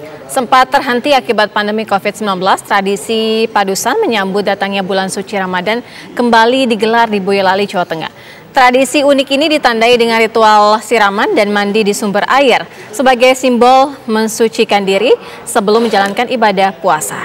Sempat terhenti akibat pandemi COVID-19, tradisi padusan menyambut datangnya bulan suci Ramadan kembali digelar di Boyolali, Jawa Tengah. Tradisi unik ini ditandai dengan ritual siraman dan mandi di sumber air sebagai simbol mensucikan diri sebelum menjalankan ibadah puasa.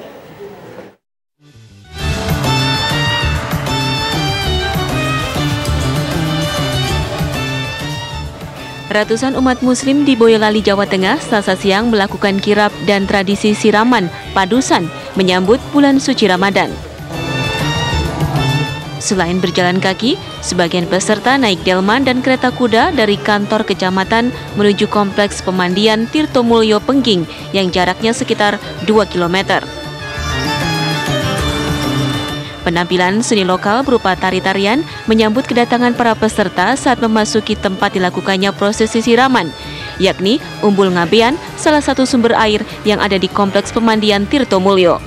Ratusan umat muslim di Boyolali, Jawa Tengah Selasa siang melakukan kirab dan tradisi siraman padusan menyambut bulan suci Ramadan. Selain berjalan kaki, sebagian peserta naik delman dan kereta kuda dari kantor kecamatan menuju kompleks pemandian Tirtomulyo Pengging yang jaraknya sekitar 2 km. Penampilan seni lokal berupa tari-tarian menyambut kedatangan para peserta saat memasuki tempat dilakukannya prosesi siraman, yakni Umbul Ngabean, salah satu sumber air yang ada di kompleks pemandian Tirtomulyo.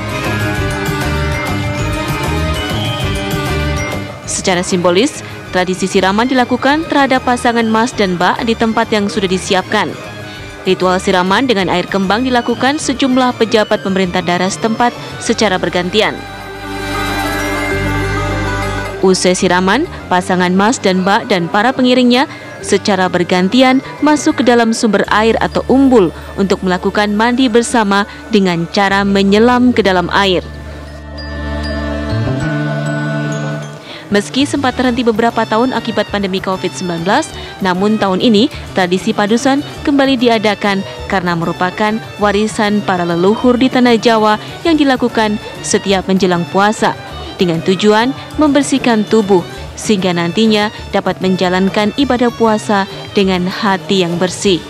Secara simbolis, tradisi siraman dilakukan terhadap pasangan mas dan mbak di tempat yang sudah disiapkan. Ritual siraman dengan air kembang dilakukan sejumlah pejabat pemerintah daerah setempat secara bergantian. Usai siraman, pasangan mas dan mbak dan para pengiringnya secara bergantian masuk ke dalam sumber air atau umbul untuk melakukan mandi bersama dengan cara menyelam ke dalam air. Meski sempat terhenti beberapa tahun akibat pandemi COVID-19, namun tahun ini tradisi padusan kembali diadakan karena merupakan warisan para leluhur di tanah Jawa yang dilakukan setiap menjelang puasa, dengan tujuan membersihkan tubuh sehingga nantinya dapat menjalankan ibadah puasa dengan hati yang bersih.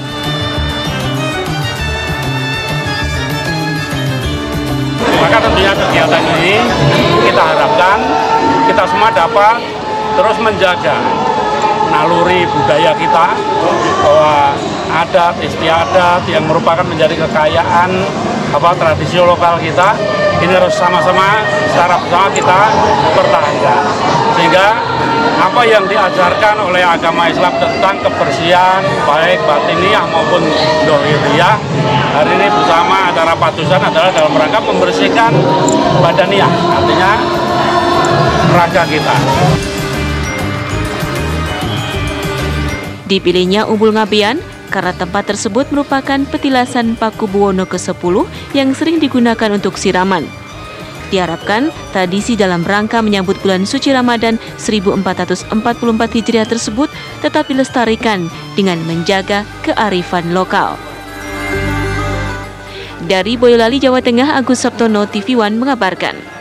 Maka tentunya kegiatan ini kita harapkan kita semua dapat terus menjaga naluri budaya kita, bahwa adat istiadat yang merupakan menjadi kekayaan tradisi lokal kita ini harus sama-sama secara bersama kita pertahankan, sehingga apa yang diajarkan oleh agama Islam tentang kebersihan baik batiniah maupun dohiriyah hari ini bersama acara padusan adalah dalam rangka membersihkan badaniah, artinya raga kita. Dipilihnya Umbul Ngabean karena tempat tersebut merupakan petilasan Pakubuwono ke-10 yang sering digunakan untuk siraman. Diharapkan tradisi dalam rangka menyambut bulan suci Ramadan 1444 Hijriah tersebut tetap dilestarikan dengan menjaga kearifan lokal. Dari Boyolali, Jawa Tengah, Agus Sabtono, TV One mengabarkan.